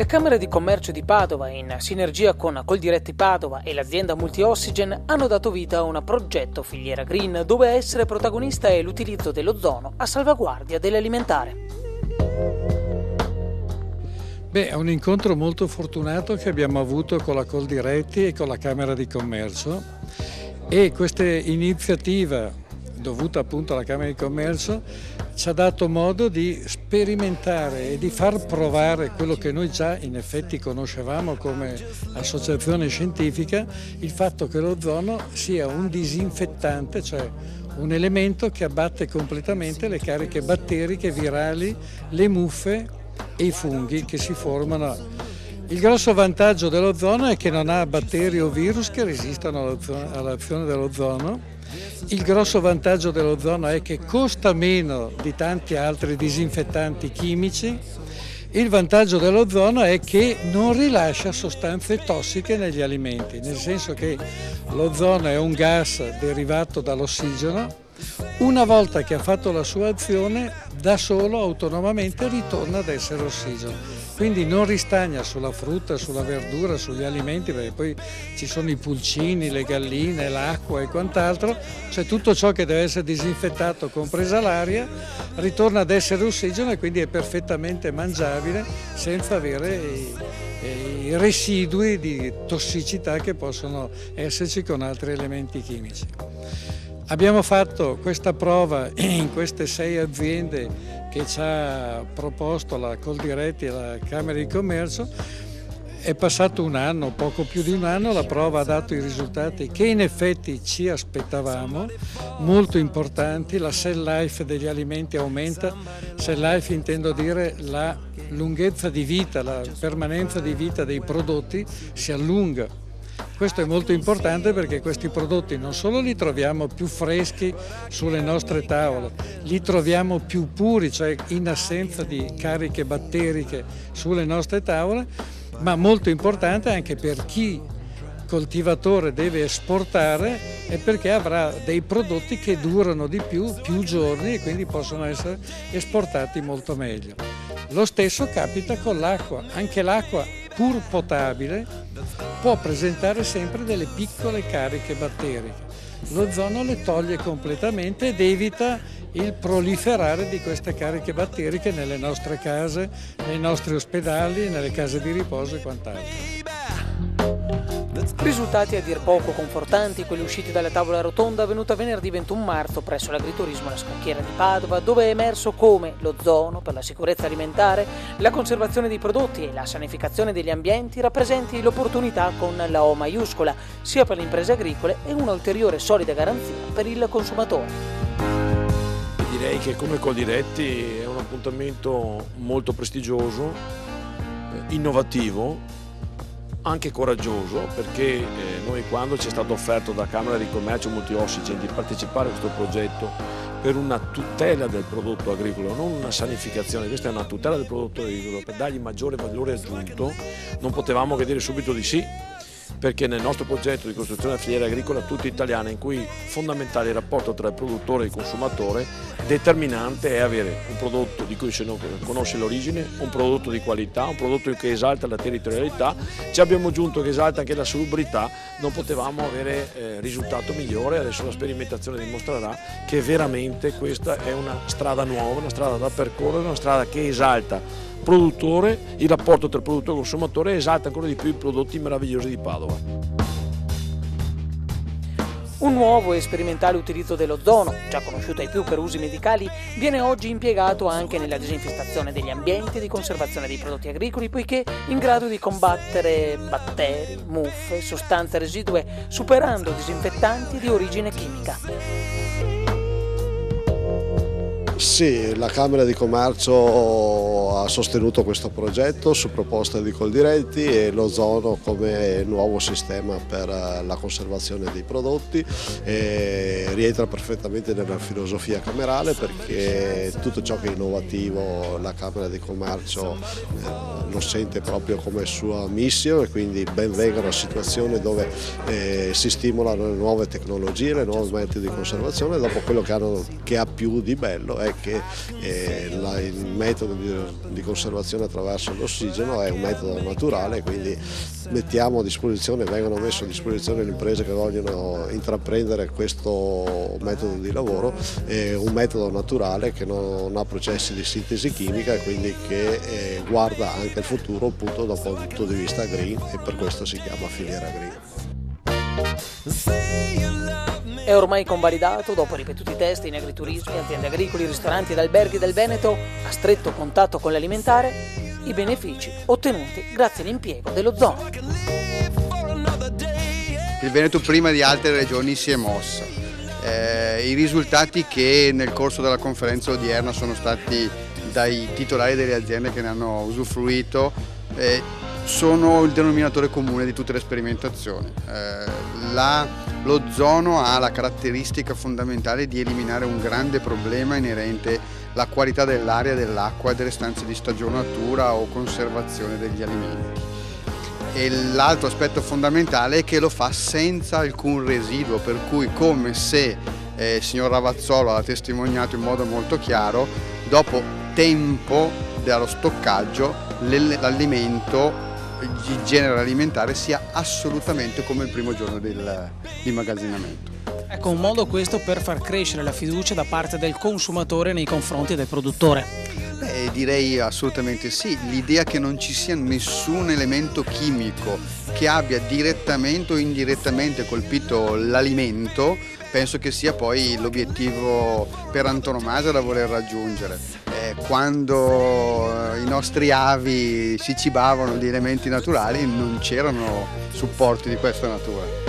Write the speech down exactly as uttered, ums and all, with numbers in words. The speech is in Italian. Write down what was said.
Le Camere di Commercio di Padova, in sinergia con Coldiretti Padova e l'azienda Multi-Oxygen, hanno dato vita a un progetto Filiera Green, dove a essere protagonista è l'utilizzo dell'ozono a salvaguardia dell'alimentare. Beh, è un incontro molto fortunato che abbiamo avuto con la Coldiretti e con la Camera di Commercio, e questa iniziativa, dovuta appunto alla Camera di Commercio, ci ha dato modo di sperimentare e di far provare quello che noi già in effetti conoscevamo come associazione scientifica, il fatto che l'ozono sia un disinfettante, cioè un elemento che abbatte completamente le cariche batteriche, virali, le muffe e i funghi che si formano. Il grosso vantaggio dell'ozono è che non ha batteri o virus che resistono all'azione dell'ozono. Il grosso vantaggio dell'ozono è che costa meno di tanti altri disinfettanti chimici. Il vantaggio dell'ozono è che non rilascia sostanze tossiche negli alimenti, nel senso che l'ozono è un gas derivato dall'ossigeno. Una volta che ha fatto la sua azione, da solo, autonomamente, ritorna ad essere ossigeno. Quindi non ristagna sulla frutta, sulla verdura, sugli alimenti, perché poi ci sono i pulcini, le galline, l'acqua e quant'altro, cioè tutto ciò che deve essere disinfettato, compresa l'aria, ritorna ad essere ossigeno e quindi è perfettamente mangiabile senza avere i, i residui di tossicità che possono esserci con altri elementi chimici. Abbiamo fatto questa prova in queste sei aziende che ci ha proposto la Coldiretti e la Camera di Commercio. È passato un anno, poco più di un anno, la prova ha dato i risultati che in effetti ci aspettavamo, molto importanti. La shelf life degli alimenti aumenta, shelf life intendo dire la lunghezza di vita, la permanenza di vita dei prodotti si allunga. Questo è molto importante perché questi prodotti non solo li troviamo più freschi sulle nostre tavole, li troviamo più puri, cioè in assenza di cariche batteriche sulle nostre tavole, ma molto importante anche per chi coltivatore deve esportare e perché avrà dei prodotti che durano di più, più giorni, e quindi possono essere esportati molto meglio. Lo stesso capita con l'acqua, anche l'acqua pur potabile può presentare sempre delle piccole cariche batteriche. L'ozono le toglie completamente ed evita il proliferare di queste cariche batteriche nelle nostre case, nei nostri ospedali, nelle case di riposo e quant'altro. Risultati a dir poco confortanti quelli usciti dalla tavola rotonda avvenuta venerdì ventuno marzo presso l'agriturismo La Scacchiera di Padova, dove è emerso come l'ozono per la sicurezza alimentare, la conservazione dei prodotti e la sanificazione degli ambienti rappresenti l'opportunità con la O maiuscola, sia per le imprese agricole e una ulteriore solida garanzia per il consumatore. Direi che come Coldiretti è un appuntamento molto prestigioso, innovativo, anche coraggioso, perché eh, noi, quando ci è stato offerto da Camera di Commercio Multi-Oxygen di partecipare a questo progetto per una tutela del prodotto agricolo, non una sanificazione, questa è una tutela del prodotto agricolo per dargli maggiore valore aggiunto, non potevamo che dire subito di sì, perché nel nostro progetto di costruzione della filiera agricola tutta italiana, in cui fondamentale il rapporto tra il produttore e il consumatore, determinante è avere un prodotto di cui si conosce l'origine, un prodotto di qualità, un prodotto che esalta la territorialità. Ci abbiamo aggiunto che esalta anche la salubrità, non potevamo avere eh, risultato migliore. Adesso la sperimentazione dimostrerà che veramente questa è una strada nuova, una strada da percorrere, una strada che esalta produttore, il rapporto tra produttore e consumatore, esalta ancora di più i prodotti meravigliosi di Padova. Un nuovo e sperimentale utilizzo dell'ozono, già conosciuto ai più per usi medicali, viene oggi impiegato anche nella disinfestazione degli ambienti e di conservazione dei prodotti agricoli, poiché in grado di combattere batteri, muffe, sostanze residue, superando disinfettanti di origine chimica. Sì, la Camera di Commercio ha sostenuto questo progetto su proposta di Coldiretti e l'ozono come nuovo sistema per la conservazione dei prodotti. E rientra perfettamente nella filosofia camerale, perché tutto ciò che è innovativo la Camera di Commercio eh, lo sente proprio come sua missione, quindi ben vengano a situazioni dove eh, si stimolano le nuove tecnologie, le nuove metodi di conservazione. Dopo quello che, hanno, che ha più di bello è che eh, la, il metodo di, di conservazione attraverso l'ossigeno è un metodo naturale, quindi mettiamo a disposizione, vengono messe a disposizione le imprese che vogliono intraprendere questo metodo di lavoro, è un metodo naturale che non ha processi di sintesi chimica e quindi che eh, guarda anche il futuro appunto da un punto di vista green, e per questo si chiama filiera green. È ormai convalidato, dopo ripetuti test in agriturismi, aziende agricole, ristoranti ed alberghi del Veneto, a stretto contatto con l'alimentare, i benefici ottenuti grazie all'impiego dell'ozono. Il Veneto prima di altre regioni si è mosso. Eh, I risultati che nel corso della conferenza odierna sono stati dai titolari delle aziende che ne hanno usufruito eh, sono il denominatore comune di tutte le sperimentazioni. Eh, la, l'ozono ha la caratteristica fondamentale di eliminare un grande problema inerente alla qualità dell'aria, dell'acqua e delle stanze di stagionatura o conservazione degli alimenti. E l'altro aspetto fondamentale è che lo fa senza alcun residuo, per cui come se eh, il signor Ravazzolo l'ha testimoniato in modo molto chiaro, dopo tempo dallo stoccaggio l'alimento, il genere alimentare sia assolutamente come il primo giorno dell'immagazzinamento. Ecco, un modo questo per far crescere la fiducia da parte del consumatore nei confronti del produttore. Beh, direi assolutamente sì. L'idea che non ci sia nessun elemento chimico che abbia direttamente o indirettamente colpito l'alimento, penso che sia poi l'obiettivo per antonomasia da voler raggiungere. Eh, quando i nostri avi si cibavano di elementi naturali non c'erano supporti di questa natura.